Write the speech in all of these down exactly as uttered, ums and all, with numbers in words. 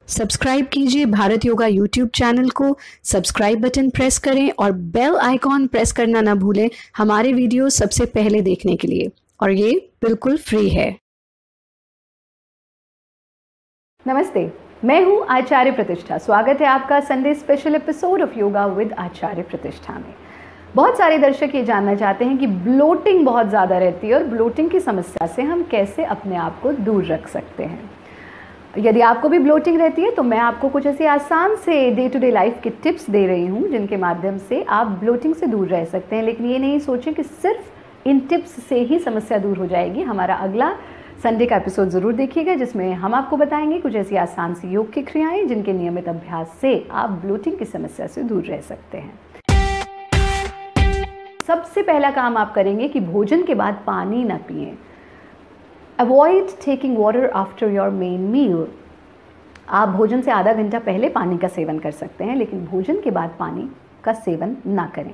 Subscribe कीजिए Bharat yoga YouTube channel को, subscribe button press करें और बेल आइकॉन प्रेस करना ना भूलें हमारे वीडियो सबसे पहले देखने के लिए, और ये बिल्कुल फ्री है। नमस्ते, मैं हूं आचार्य प्रतिष्ठा। स्वागत है आपका Sunday special episode of yoga with Acharya Pratishtha में। बहुत सारे दर्शक ये जानना चाहते हैं कि ब्लोटिंग बहुत ज़्यादा रहती है और ब्लोटिंग की समस्या से हम कैसे अपने आप को दूर रख सकते हैं। यदि आपको भी ब्लोटिंग रहती है तो मैं आपको कुछ ऐसी आसान से डे टू डे लाइफ के टिप्स दे रही हूँ जिनके माध्यम से आप ब्लोटिंग से दूर रह सकते हैं। लेकिन ये नहीं सोचें कि सिर्फ इन टिप्स से ही समस्या दूर हो जाएगी। हमारा अगला संडे का एपिसोड ज़रूर देखिएगा जिसमें हम आपको बताएंगे कुछ ऐसी आसान सी योग की क्रियाएं जिनके नियमित अभ्यास से आप ब्लोटिंग की समस्या से दूर रह सकते हैं। सबसे पहला काम आप करेंगे कि भोजन के बाद पानी न पिएं। Avoid taking water after your main meal. आप भोजन से आधा घंटा पहले पानी का सेवन कर सकते हैं, लेकिन भोजन के बाद पानी का सेवन ना करें।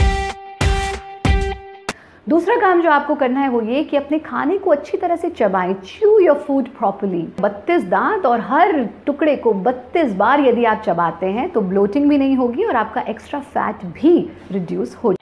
दूसरा काम जो आपको करना है वो ये कि अपने खाने को अच्छी तरह से चबाएं। Chew your food properly. बत्तीस दांत और हर टुकड़े को बत्तीस बार यदि आप चबाते हैं तो ब्लोटिंग भी नहीं होगी और आपका एक्स्ट्रा फैट भी रिड्यूस हो जाएगा।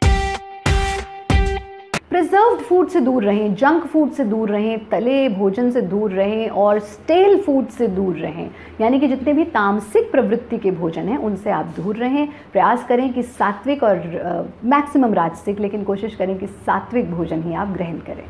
प्रिजर्व्ड फूड से दूर रहें, जंक फूड से दूर रहें, तले भोजन से दूर रहें और स्टेल फूड से दूर रहें। यानी कि जितने भी तामसिक प्रवृत्ति के भोजन हैं उनसे आप दूर रहें। प्रयास करें कि सात्विक और मैक्सिमम राजसिक, लेकिन कोशिश करें कि सात्विक भोजन ही आप ग्रहण करें।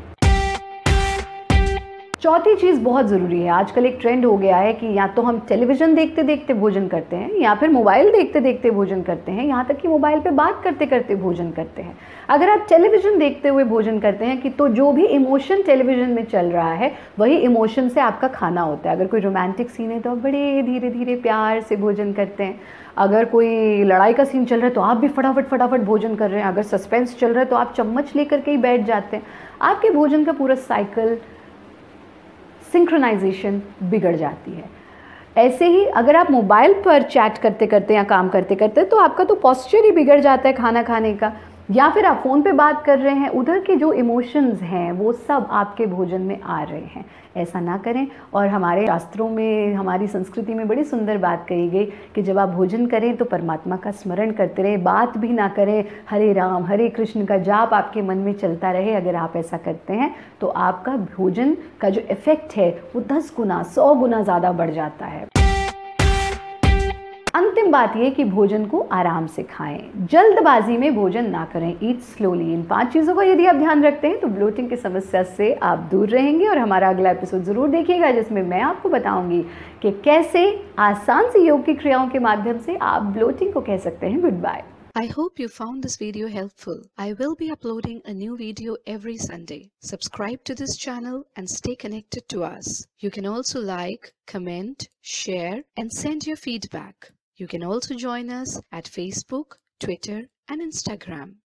चौथी चीज़ बहुत ज़रूरी है। आजकल एक ट्रेंड हो गया है कि या तो हम टेलीविज़न देखते देखते भोजन करते हैं या फिर मोबाइल देखते देखते भोजन करते हैं, यहाँ तक कि मोबाइल पे बात करते करते भोजन करते हैं। अगर आप टेलीविज़न देखते हुए भोजन करते हैं कि तो जो भी इमोशन टेलीविज़न में चल रहा है वही इमोशन से आपका खाना होता है। अगर कोई रोमांटिक सीन है तो आप बड़े धीरे धीरे प्यार से भोजन करते हैं। अगर कोई लड़ाई का सीन चल रहा है तो आप भी फटाफट फटाफट भोजन कर रहे हैं। अगर सस्पेंस चल रहा है तो आप चम्मच लेकर के ही बैठ जाते हैं। आपके भोजन का पूरा साइकिल, सिंक्रोनाइजेशन बिगड़ जाती है। ऐसे ही अगर आप मोबाइल पर चैट करते करते या काम करते करते तो आपका तो पोस्चर ही बिगड़ जाता है खाना खाने का। या फिर आप फ़ोन पे बात कर रहे हैं, उधर के जो इमोशंस हैं वो सब आपके भोजन में आ रहे हैं। ऐसा ना करें। और हमारे शास्त्रों में, हमारी संस्कृति में बड़ी सुंदर बात कही गई कि जब आप भोजन करें तो परमात्मा का स्मरण करते रहें, बात भी ना करें। हरे राम हरे कृष्ण का जाप आपके मन में चलता रहे। अगर आप ऐसा करते हैं तो आपका भोजन का जो इफ़ेक्ट है वो दस गुना सौ गुना ज़्यादा बढ़ जाता है। अंतिम बात यह कि भोजन को आराम से खाएं, जल्दबाजी में भोजन ना करें। ईट स्लोली। इन पांच चीज़ों का यदि आप ध्यान रखते हैं तो ब्लोटिंग की समस्या से आप दूर रहेंगे। और हमारा अगला एपिसोड ज़रूर देखिएगा जिसमें मैं आपको बताऊंगी कि कैसे आसान सी योग की क्रियाओं के माध्यम से आप ब्लोटिंग को कह सकते हैं good bye. I hope you found this video helpful. I will be uploading a new video every Sunday. Subscribe to this channel and stay connected to us. You can also like, comment, share and send your feedback. You can also join us at Facebook, Twitter and Instagram.